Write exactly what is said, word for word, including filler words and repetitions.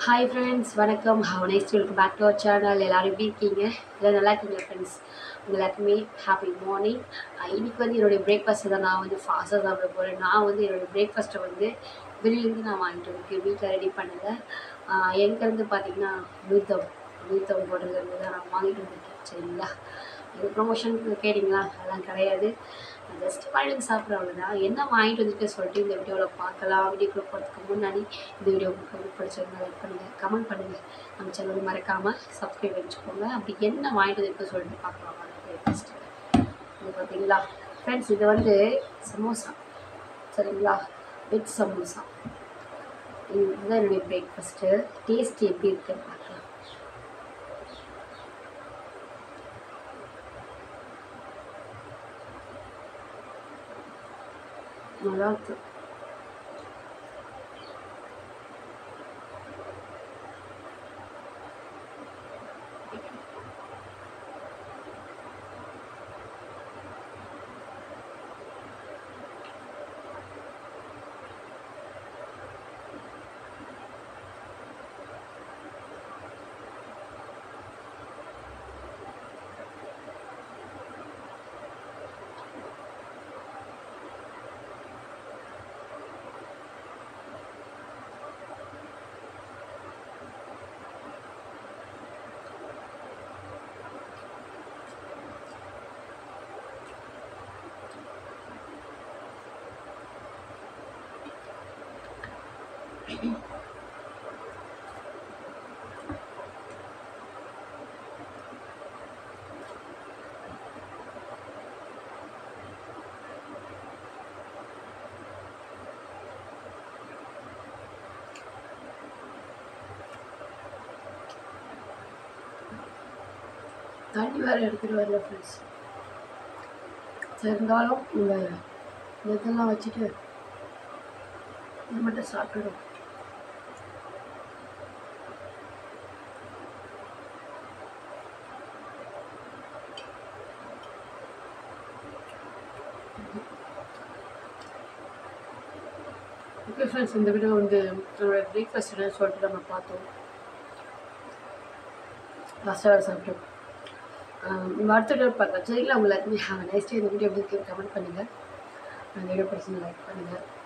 Hi friends, வணக்கம். How nice to welcome back to our channel. எல்லோரும் எப்படி இருக்கீங்க? எல்லாம் நல்லா இருக்கீங்களா ஃப்ரெண்ட்ஸ்? உங்கள் எல்லாருக்குமே ஹாப்பி மார்னிங். இன்றைக்கி வந்து என்னுடைய பிரேக்ஃபாஸ்ட்டை தான் நான் வந்து ஃபாஸ்ட்டாக சாப்பிட போகிறேன். நான் வந்து என்னுடைய பிரேக்ஃபாஸ்ட்டை வந்து வெளியிலேருந்து நான் வாங்கிட்டு வந்துருக்கேன். வீட்டில் ரெடி பண்ணலை. எங்கேருந்து பார்த்தீங்கன்னா நூத்தம் நூத்தம் ஹோட்டல்லேருந்து தான் நான் வாங்கிட்டு வந்திருக்கேன். சரிங்களா? இது ப்ரொமோஷனுக்கு கேட்டிங்களா? அதெல்லாம் கிடையாது. ஜஸ்ட் வாங்கிட்டு சாப்பிட்ற அவ்வளோதான். என்ன வாங்கிட்டு வந்துட்டு சொல்லிட்டு இந்த வீடியோவில் பார்க்கலாம். வீடியோக்குள்ளே போகிறதுக்கு முன்னாடி இந்த வீடியோ உங்களுக்கு பிடிச்சிருந்தா லைக் பண்ணுங்கள், கமெண்ட் பண்ணுங்கள். நம்ம சேனல் மறக்காமல் சப்ஸ்கிரைப் வச்சுக்கோங்க. அப்படி என்ன வாங்கிட்டு வந்துட்டு சொல்லிட்டு பார்க்கலாம். ஃபஸ்ட்டு இது பார்த்தீங்களா ஃப்ரெண்ட்ஸ், இது வந்து சமோசா. சரிங்களா? வெஜ் சமோசா. இதுதான் என்னுடைய பிரேக்ஃபாஸ்ட்டு. டேஸ்ட் எப்படி இருக்குன்னு பார்க்கலாம். நல்லா இருக்கு. தண்ணி வேறு எடுத்துகிட்டு வரல ஃப்ரெண்ட்ஸ். இருந்தாலும் இந்த இதெல்லாம் வச்சுட்டு இது மட்டும் சாப்பிடுவோம். ஓகே ஃப்ரெண்ட்ஸ், இந்த வீடியோ வந்து என்னோடய பிரேக்ஃபாஸ்ட் என்னன்னு சொல்லிட்டு நம்ம பார்த்தோம். லாஸ்ட்டாக வேறு சாப்பிட்டோம். அடுத்த வீடியோ பார்க்கலாம். சரிங்களா? உங்கள் எல்லாருக்குமே ஹேவ் நைஸ் டே. இந்த வீடியோ எப்படி கமெண்ட் பண்ணுங்கள். அந்த வீடியோ பிடிச்சி லைக் பண்ணுங்கள்.